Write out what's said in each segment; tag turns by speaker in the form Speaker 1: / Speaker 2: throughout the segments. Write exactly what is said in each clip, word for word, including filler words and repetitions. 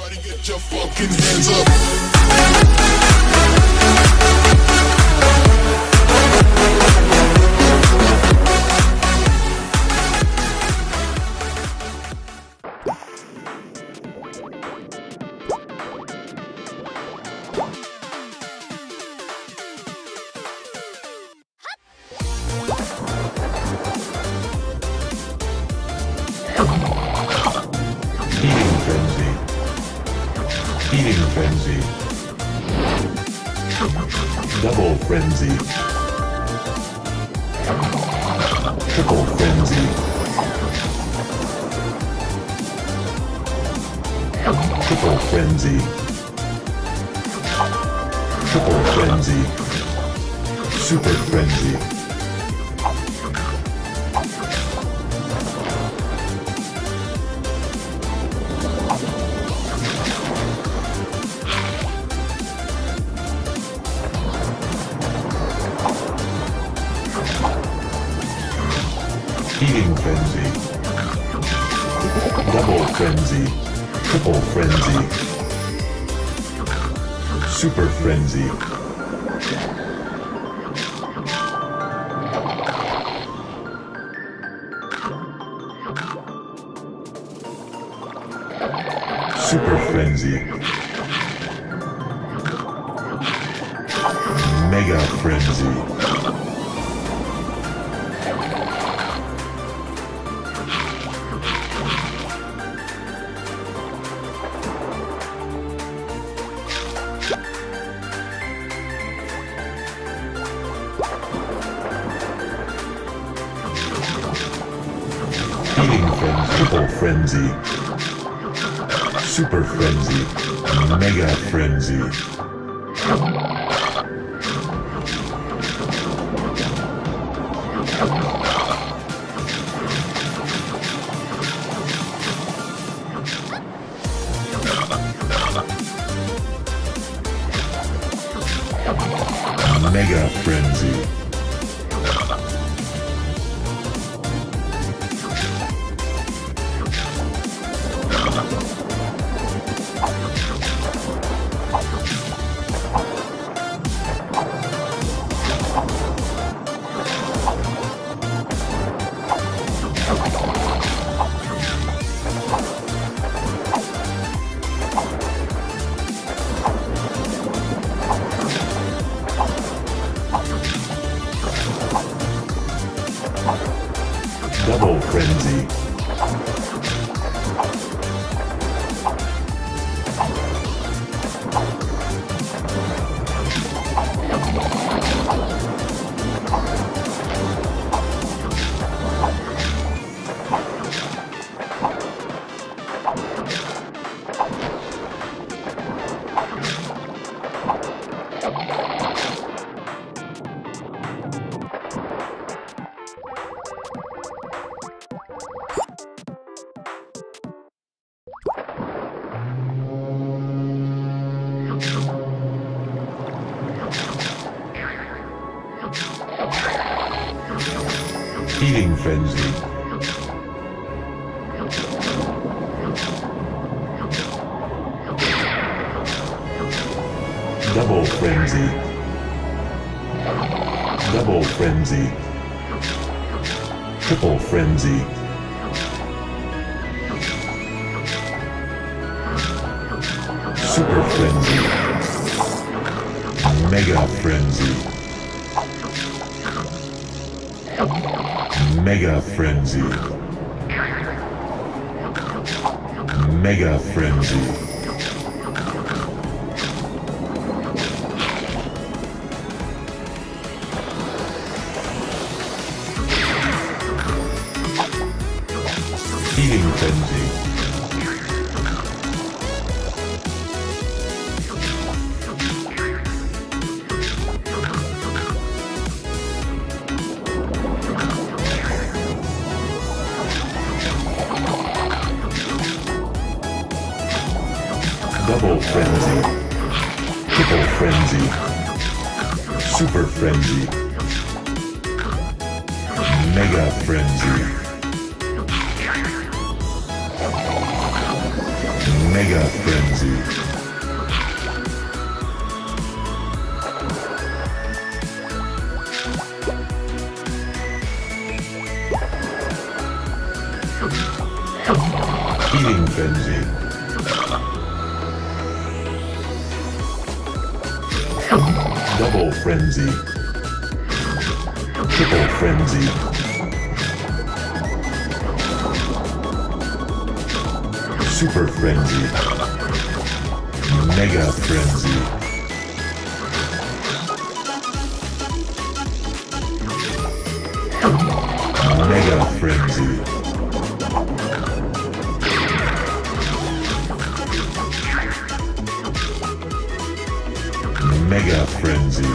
Speaker 1: Everybody get your fucking hands up.
Speaker 2: Eating frenzy. Double frenzy. Triple frenzy. Triple frenzy. Triple frenzy. Super frenzy. Eating frenzy. Double frenzy. Triple frenzy. Super frenzy. Super frenzy. Mega frenzy. Eating frenzy, triple frenzy, super frenzy, mega frenzy. Mega frenzy. Double frenzy. Eating frenzy. Double frenzy. Double frenzy. Triple frenzy. Super frenzy. Mega frenzy. Mega frenzy. Mega frenzy. Eating frenzy. Double frenzy, triple frenzy, super frenzy, mega frenzy, Mega Frenzy. Feeding Frenzy. Double Frenzy. Triple Frenzy. Super Frenzy. Mega Frenzy. Mega Frenzy. Mega Frenzy.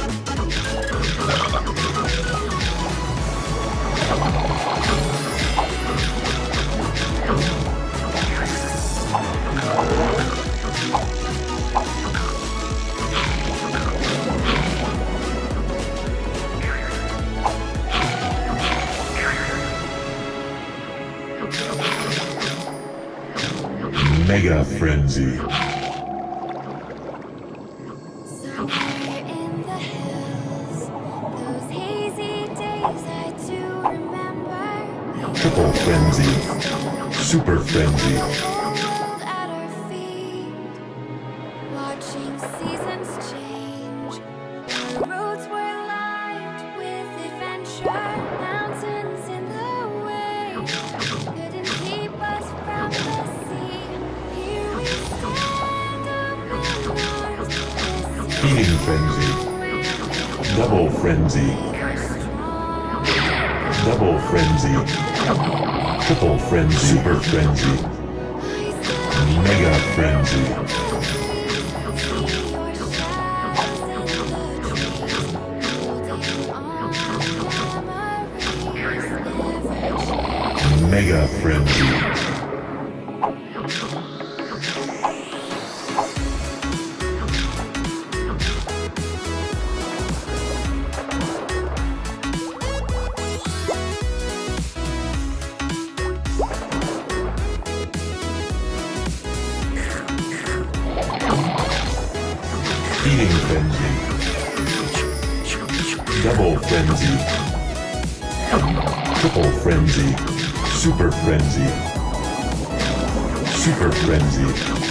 Speaker 2: Mega Frenzy.
Speaker 3: Somewhere in the hills, those hazy days I do remember.
Speaker 2: Triple Frenzy. Super Frenzy.
Speaker 3: The world at our feet, watching seasons change. Our roads were lined with adventure, mountains in the way couldn't keep us from the sea. Here we stand up in arms.
Speaker 2: Feeding Frenzy. Double Frenzy. Double Frenzy. Triple Frenzy. Super Frenzy. Mega Frenzy. Mega Frenzy. Feeding Frenzy. Double Frenzy. Triple Frenzy. Super Frenzy. Super Frenzy.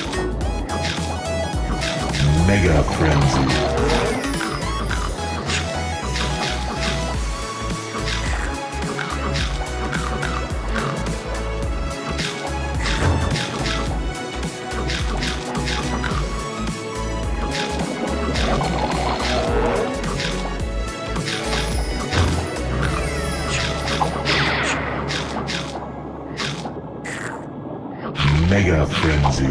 Speaker 2: Mega Frenzy. Mega Frenzy.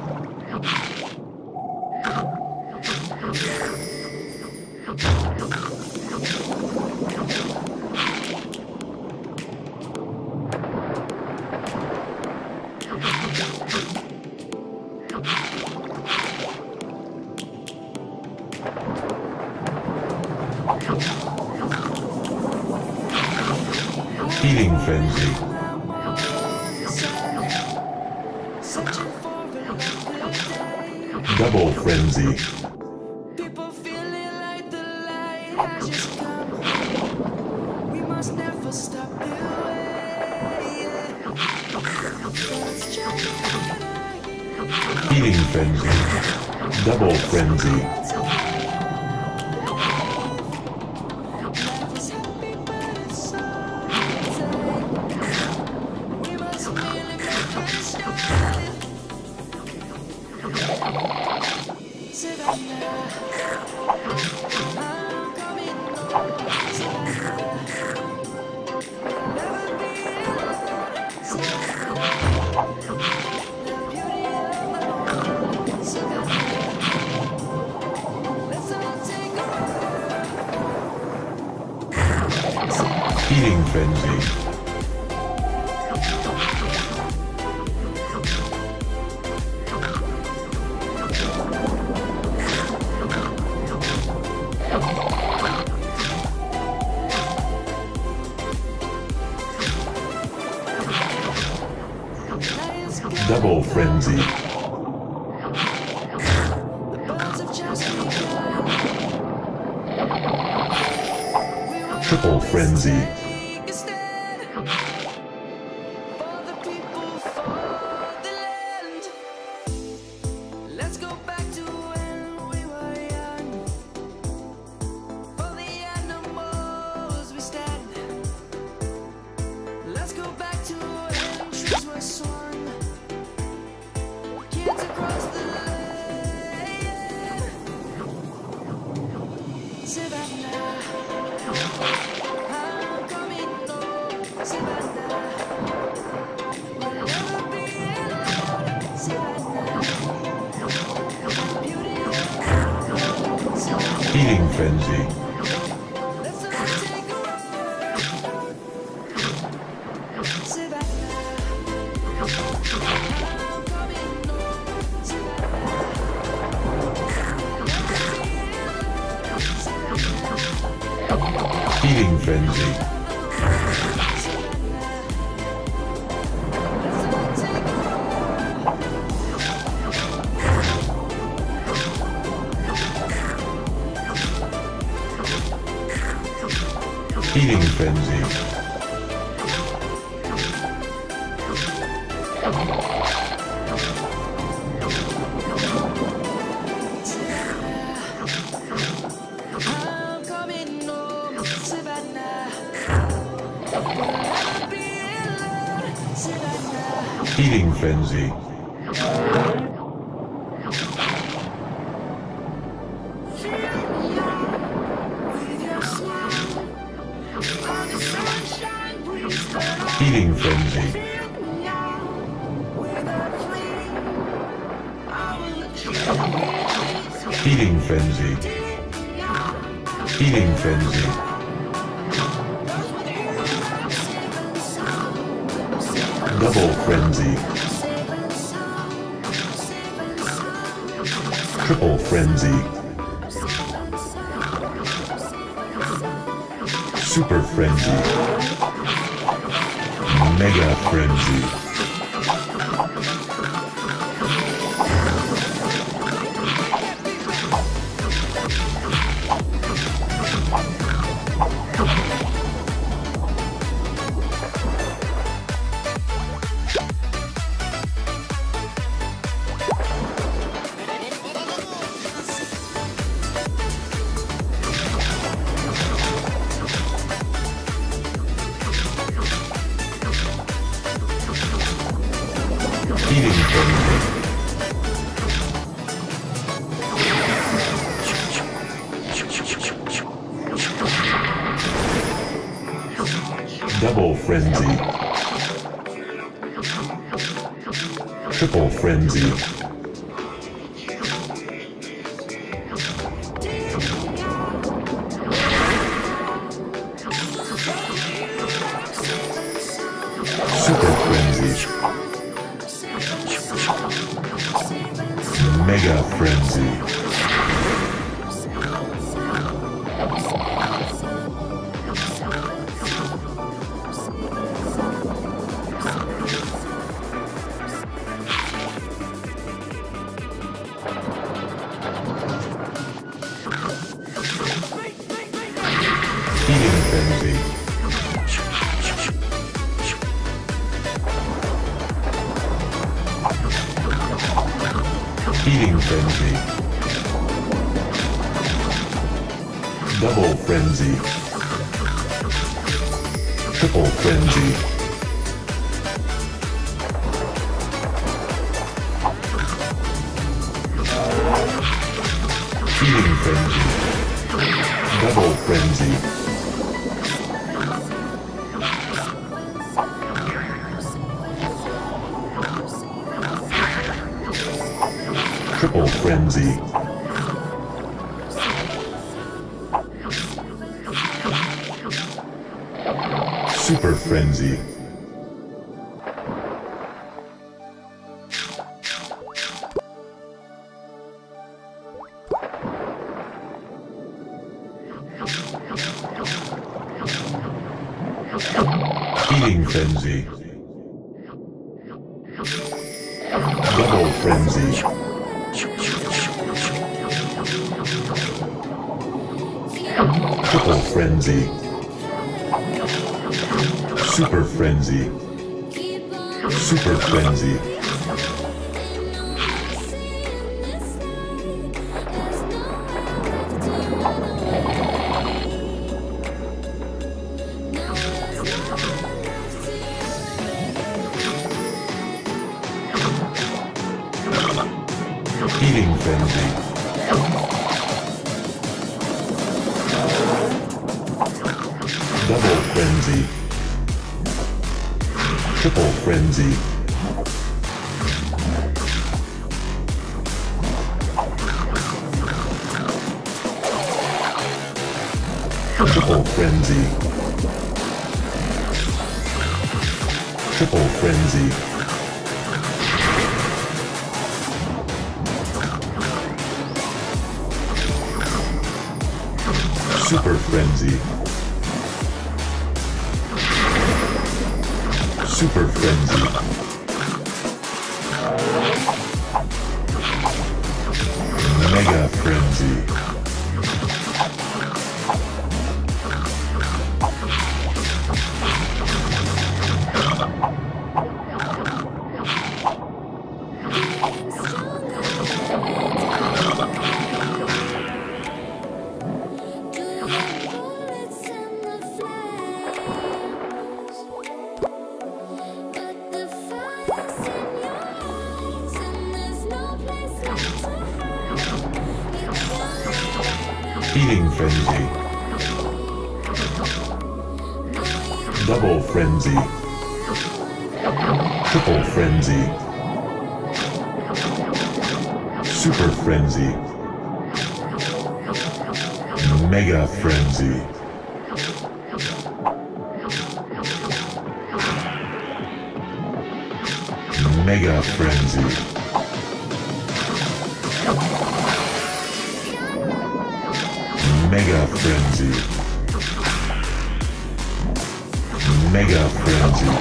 Speaker 2: Feeding Frenzy. Double Frenzy.
Speaker 4: People feeling like the light has just come. We must never stop the way. Let's try it again.
Speaker 2: Feeding Frenzy. Double Frenzy.
Speaker 4: Life is happy, but it's so tight. We must really make it stop. Say that now. I'm coming home. Say that now. Never be alone. Say that now. The beauty of my home. Say that now. Let's all take a breath. Say that
Speaker 2: Feeding Frenzy. Double Frenzy. Triple frenzy.
Speaker 4: instead. For the people, for the land. Let's go back to when we were young. For the animals we stand. Let's go back to when trees were swung. Kids across the land. Savannah, I'm coming home. Savannah, we'll never be alone. Savannah, beautiful. Savannah,
Speaker 2: Feeding frenzy.
Speaker 4: let's all take a ride. Savannah, I'm coming home. Savannah,
Speaker 2: Feeding frenzy. Feeding frenzy.
Speaker 4: I'm coming home, Savannah. We'll never be alone, Savannah.
Speaker 2: Feeding frenzy.
Speaker 4: With your smile, all the sunshine breeze burn on.
Speaker 2: Feeding frenzy.
Speaker 4: With a flame, I will achieve
Speaker 2: Feeding frenzy. Feeding frenzy. Double frenzy. Triple frenzy. Super frenzy. Mega frenzy. Feeding frenzy. Double frenzy. Triple frenzy. Super frenzy. Mega frenzy. Feeding frenzy. Feeding frenzy. Double frenzy. Triple frenzy. Feeding frenzy. Double frenzy. Triple frenzy. Super frenzy. Feeding frenzy. Double frenzy. Triple frenzy. Super Frenzy.
Speaker 3: Keep on
Speaker 2: Super Frenzy. Eating Frenzy. Double Frenzy. Triple Frenzy. Triple Frenzy. Triple Frenzy. Super Frenzy. Super Frenzy. Mega Frenzy. Eating Frenzy. Double Frenzy. Triple Frenzy. Super Frenzy. Mega Frenzy. Mega Frenzy. Mega Frenzy. Mega Frenzy.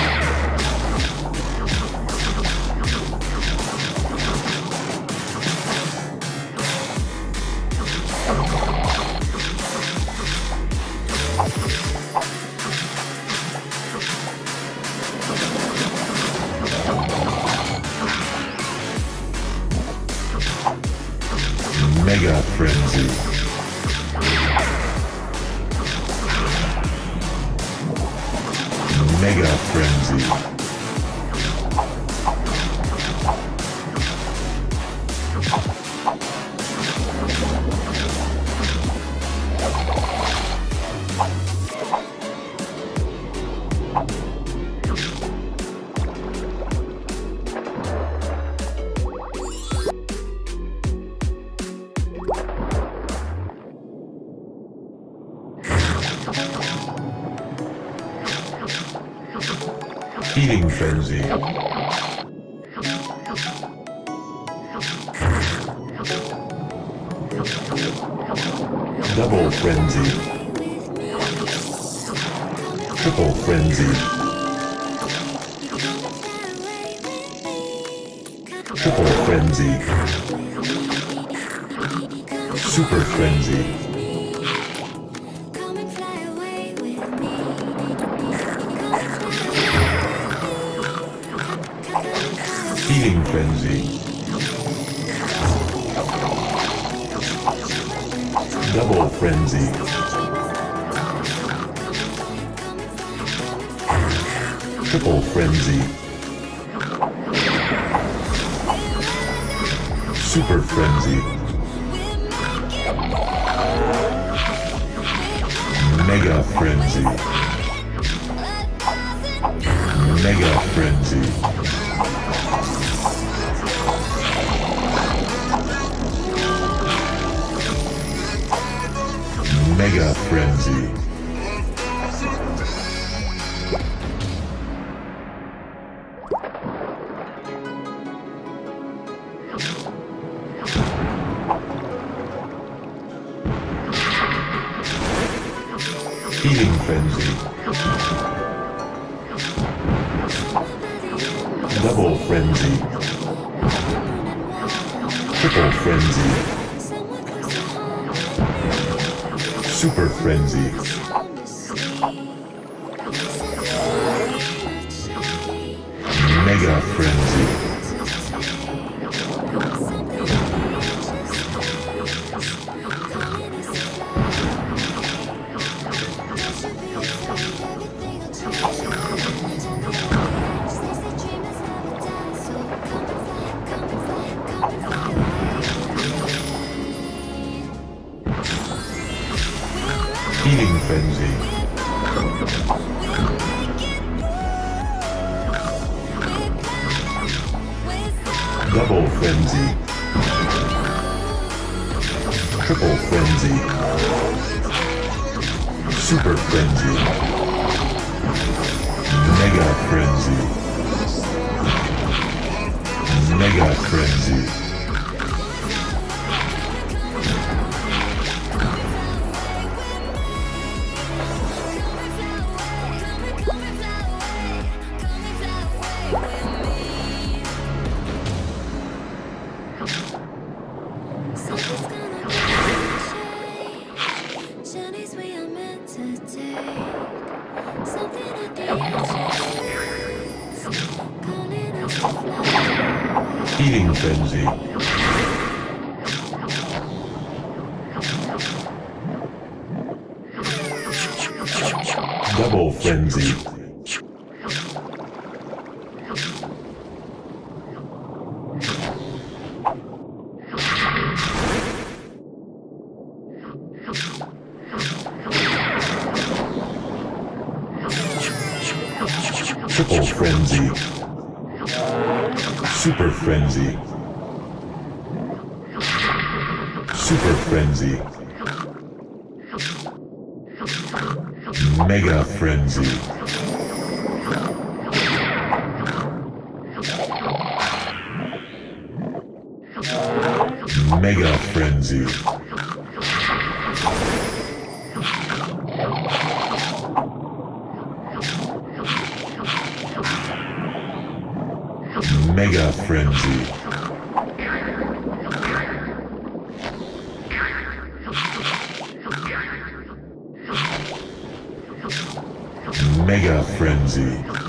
Speaker 2: Mega Frenzy. Mega Frenzy. Eating Frenzy. Double Frenzy. Triple Frenzy. Triple Frenzy. Super Frenzy.
Speaker 3: come and fly away with me.
Speaker 2: Eating Frenzy. Double Frenzy. Triple Frenzy. Super Frenzy. Mega Frenzy. Mega Frenzy. Mega Frenzy. Eating Frenzy. Double Frenzy. Triple Frenzy. Super Frenzy. Feeding frenzy. Double frenzy. Triple frenzy. Super frenzy. Mega frenzy. Mega frenzy.
Speaker 3: Something's gonna change. Journeys we are meant to take. Something at the edges, calling us to fly.
Speaker 2: Feeding frenzy. Double frenzy. Triple frenzy. Super frenzy. Super frenzy. Mega frenzy. Mega frenzy. Mega frenzy. Mega frenzy.